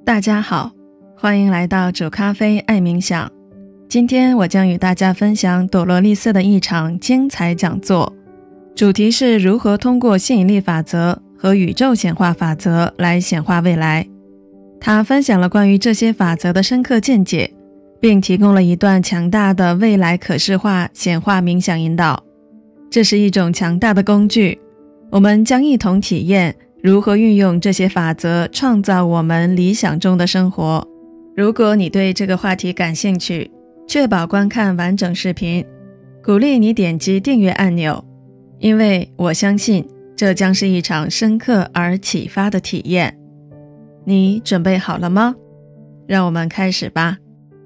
大家好，欢迎来到煮咖啡爱冥想。今天我将与大家分享朵罗利斯的一场精彩讲座，主题是如何通过吸引力法则和宇宙显化法则来显化未来。他分享了关于这些法则的深刻见解，并提供了一段强大的未来可视化显化冥想引导。这是一种强大的工具，我们将一同体验如何运用这些法则创造我们理想中的生活。如果你对这个话题感兴趣，确保观看完整视频，鼓励你点击订阅按钮，因为我相信这将是一场深刻而启发的体验。你准备好了吗？让我们开始吧。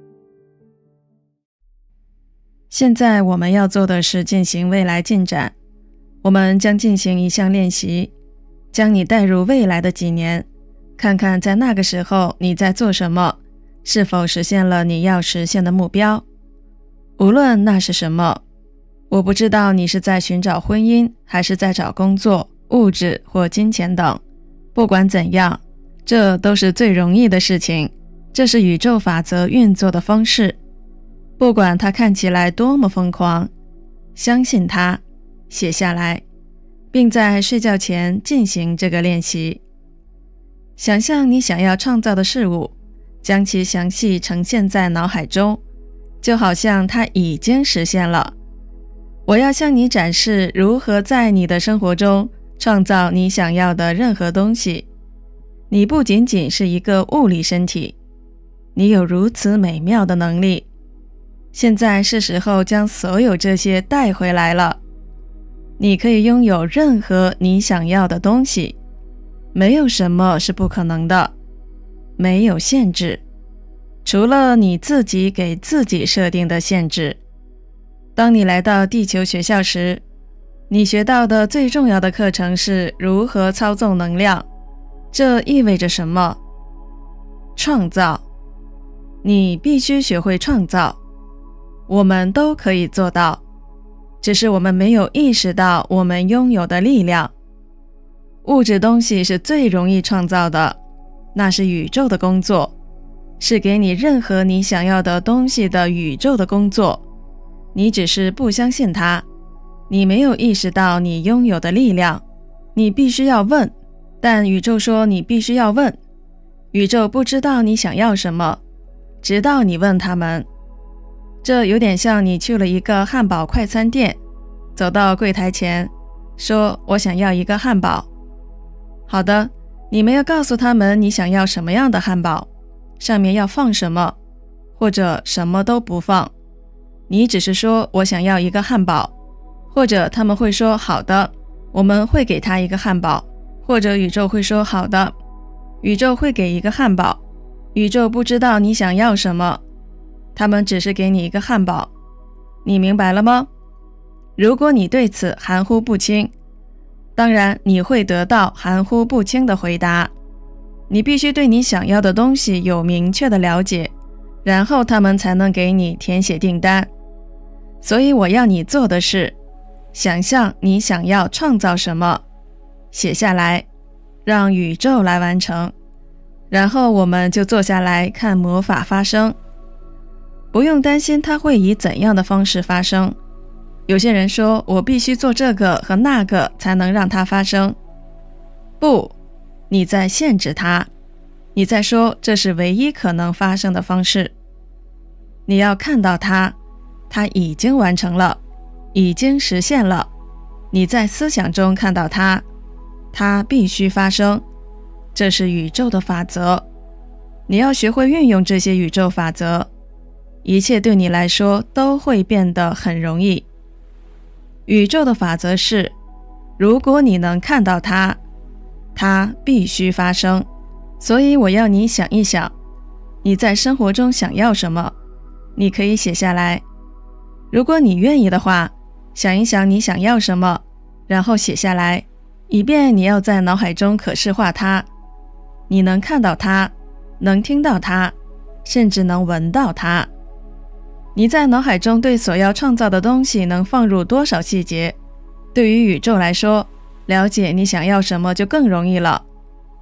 现在我们要做的是进行未来进展，我们将进行一项练习，将你带入未来的几年，看看在那个时候你在做什么，是否实现了你要实现的目标。无论那是什么，我不知道你是在寻找婚姻，还是在找工作、物质或金钱等。不管怎样，这都是最容易的事情，这是宇宙法则运作的方式。不管它看起来多么疯狂，相信它，写下来，并在睡觉前进行这个练习。想象你想要创造的事物，将其详细呈现在脑海中，就好像它已经实现了。我要向你展示如何在你的生活中创造你想要的任何东西。你不仅仅是一个物理身体，你有如此美妙的能力。现在是时候将所有这些带回来了。你可以拥有任何你想要的东西，没有什么是不可能的，没有限制，除了你自己给自己设定的限制。当你来到地球学校时，你学到的最重要的课程是如何操纵能量。这意味着什么？创造。你必须学会创造。我们都可以做到，只是我们没有意识到我们拥有的力量。物质东西是最容易创造的，那是宇宙的工作，是给你任何你想要的东西的宇宙的工作。你只是不相信它，你没有意识到你拥有的力量。你必须要问，但宇宙说你必须要问。宇宙不知道你想要什么，直到你问他们。这有点像你去了一个汉堡快餐店，走到柜台前，说我想要一个汉堡。好的，你没有告诉他们你想要什么样的汉堡，上面要放什么，或者什么都不放。你只是说我想要一个汉堡，或者他们会说好的，我们会给他一个汉堡，或者宇宙会说好的，宇宙会给一个汉堡。宇宙不知道你想要什么，他们只是给你一个汉堡。你明白了吗？如果你对此含糊不清，当然你会得到含糊不清的回答。你必须对你想要的东西有明确的了解，然后他们才能给你填写订单。所以我要你做的是，想象你想要创造什么，写下来，让宇宙来完成。然后我们就坐下来看魔法发生。不用担心它会以怎样的方式发生。有些人说我必须做这个和那个才能让它发生。不，你在限制它，你在说这是唯一可能发生的方式。你要看到它，它已经完成了，已经实现了。你在思想中看到它，它必须发生。这是宇宙的法则。你要学会运用这些宇宙法则，一切对你来说都会变得很容易。宇宙的法则是，如果你能看到它，它必须发生。所以我要你想一想，你在生活中想要什么，你可以写下来。如果你愿意的话，想一想你想要什么，然后写下来，以便你要在脑海中可视化它。你能看到它，能听到它，甚至能闻到它。你在脑海中对所要创造的东西能放入多少细节？对于宇宙来说，了解你想要什么就更容易了。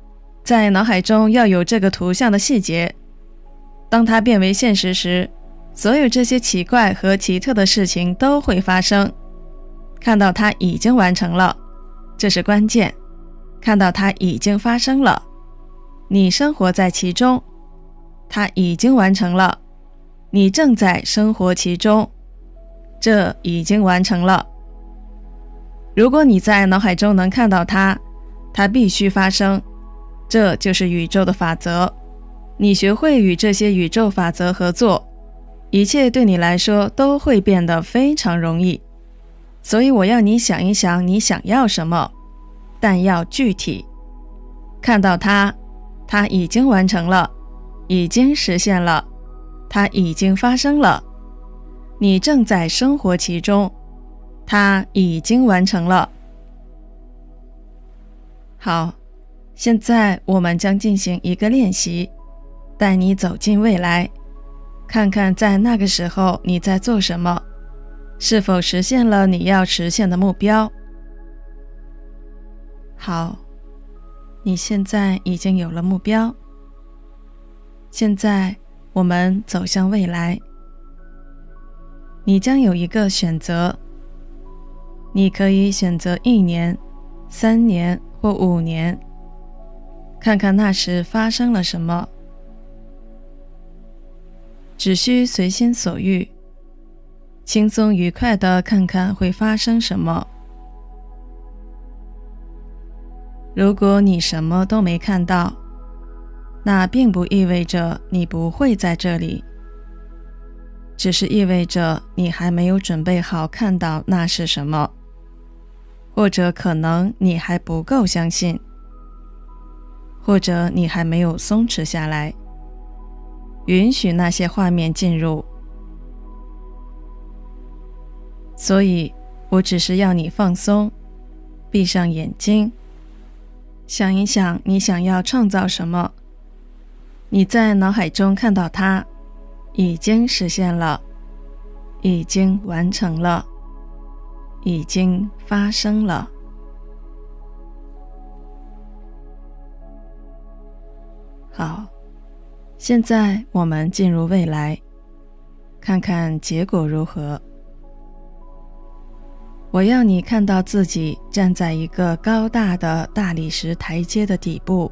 在脑海中要有这个图像的细节。当它变为现实时，所有这些奇怪和奇特的事情都会发生。看到它已经完成了，这是关键。看到它已经发生了，你生活在其中。它已经完成了，你正在生活其中。这已经完成了。如果你在脑海中能看到它，它必须发生。这就是宇宙的法则。你学会与这些宇宙法则合作，一切对你来说都会变得非常容易。所以我要你想一想你想要什么，但要具体。看到它，它已经完成了，已经实现了，它已经发生了。你正在生活其中，它已经完成了。好，现在我们将进行一个练习，带你走进未来，看看在那个时候你在做什么，是否实现了你要实现的目标。好，你现在已经有了目标。现在我们走向未来。你将有一个选择，你可以选择1年、3年或5年，看看那时发生了什么。只需随心所欲，轻松愉快地看看会发生什么。如果你什么都没看到，那并不意味着你不会在这里，只是意味着你还没有准备好看到那是什么，或者可能你还不够相信，或者你还没有松弛下来，允许那些画面进入。所以，我只是要你放松，闭上眼睛，想一想你想要创造什么。你在脑海中看到它，已经实现了，已经完成了，已经发生了。好，现在我们进入未来，看看结果如何。我要你看到自己站在一个高大的大理石台阶的底部，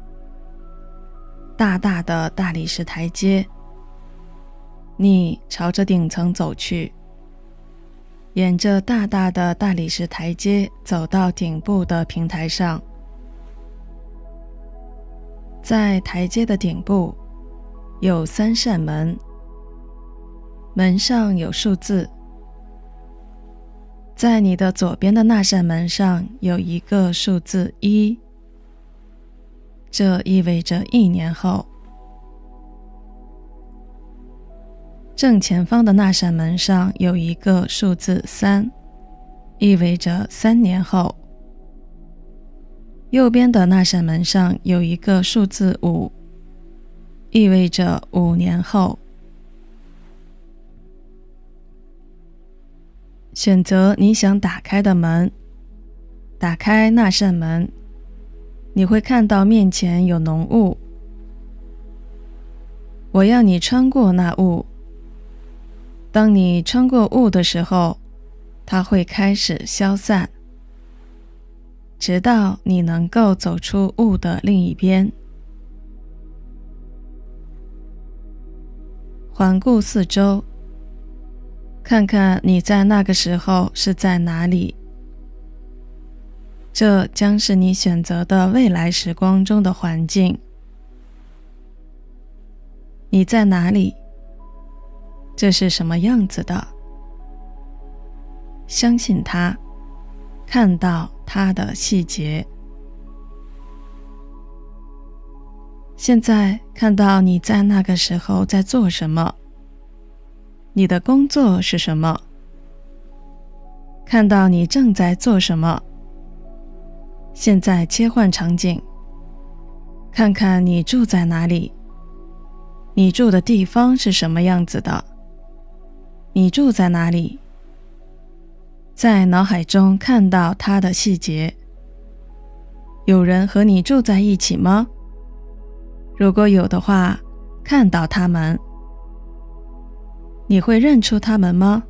大大的大理石台阶，你朝着顶层走去，沿着大大的大理石台阶走到顶部的平台上。在台阶的顶部有3扇门，门上有数字。在你的左边的那扇门上有一个数字1，这意味着1年后。正前方的那扇门上有一个数字3，意味着3年后。右边的那扇门上有一个数字5，意味着5年后。选择你想打开的门，打开那扇门，你会看到面前有浓雾。我要你穿过那雾。当你穿过雾的时候，它会开始消散，直到你能够走出雾的另一边。环顾四周，看看你在那个时候是在哪里。这将是你选择的未来时光中的环境。你在哪里？这是什么样子的？相信它，看到它的细节。现在看到你在那个时候在做什么，你的工作是什么？看到你正在做什么。现在切换场景，看看你住在哪里，你住的地方是什么样子的，你住在哪里？在脑海中看到它的细节。有人和你住在一起吗？ 如果有的话，看到他们，你会认出他们吗？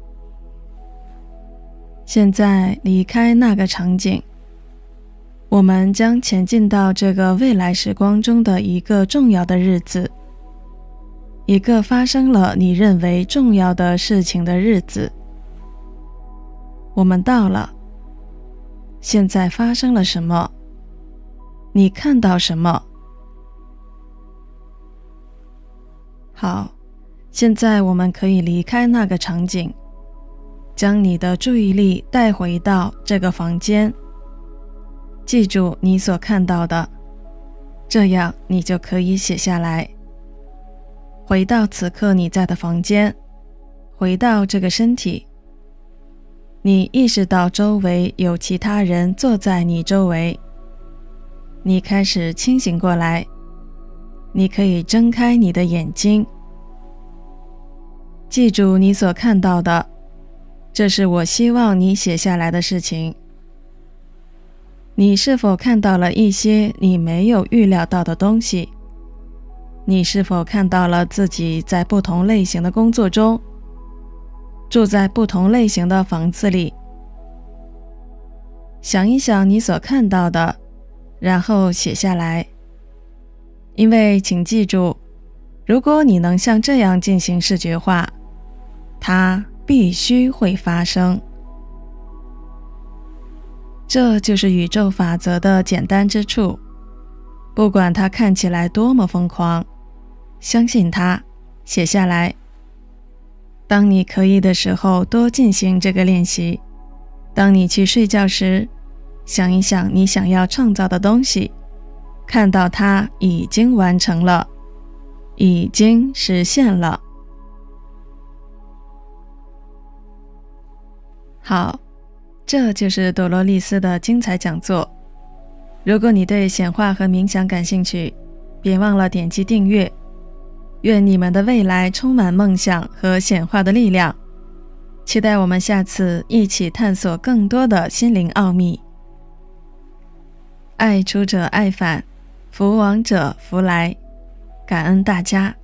现在离开那个场景，我们将前进到这个未来时光中的一个重要的日子，一个发生了你认为重要的事情的日子。我们到了，现在发生了什么？你看到什么？好，现在我们可以离开那个场景，将你的注意力带回到这个房间，记住你所看到的，这样你就可以写下来。回到此刻你在的房间，回到这个身体，你意识到周围有其他人坐在你周围，你开始清醒过来，你可以睁开你的眼睛，记住你所看到的，这是我希望你写下来的事情。你是否看到了一些你没有预料到的东西？你是否看到了自己在不同类型的工作中，住在不同类型的房子里？想一想你所看到的，然后写下来。因为请记住，如果你能像这样进行视觉化，它必须会发生。这就是宇宙法则的简单之处，不管它看起来多么疯狂，相信它，写下来。当你可以的时候，多进行这个练习。当你去睡觉时，想一想你想要创造的东西，看到它已经完成了，已经实现了。好，这就是朵洛丽丝的精彩讲座。如果你对显化和冥想感兴趣，别忘了点击订阅。愿你们的未来充满梦想和显化的力量。期待我们下次一起探索更多的心灵奥秘。爱出者爱返，福往者福来。感恩大家。